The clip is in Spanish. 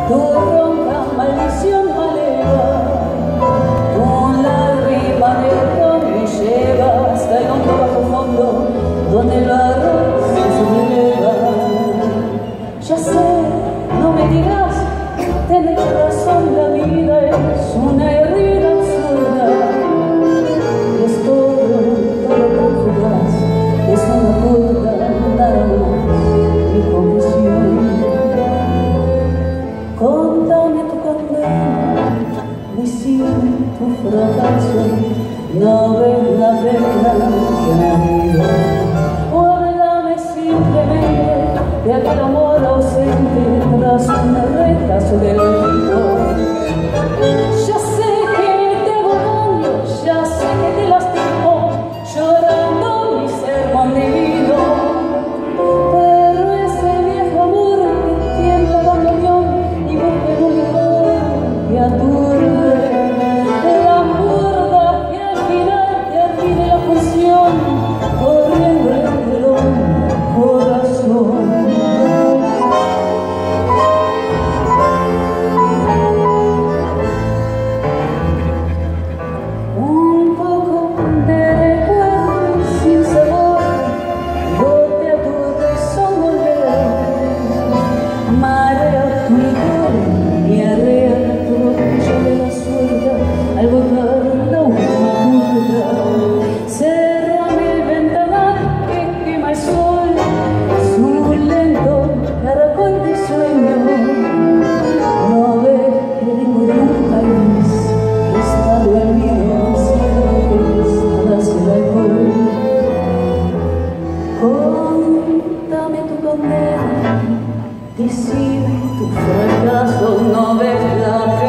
tu ronca maldición maleva, con la rima de ron me lleva hasta el hondo bajo fondo, donde el barro se subleva. Ya sé, no me digas, tenés razón, la vida es una herida absurda. Es todo tan fugaz, es una puerta, nada más, mi confesión. Contame tu condena, decime tu fracaso, no ves la pena que me río. O háblame simplemente de aquel amor ausente tras un retraso del olvido. Ya sé que te hago daño, ya sé que te lastimo, llorando mi sermón divino. Pero ese viejo amor que tiembla cuando unión y busca en un lugar que aturde, la burda que al final termine la función, corriendo entre los corazones. Al botar la última curva, cérrame el ventanal que quema el sol, su lento caracol de sueño. No ves que vengo de un país que está dormido, cielo tras el alcohol. Contame tu condena, decime tu fracaso, no ves la pena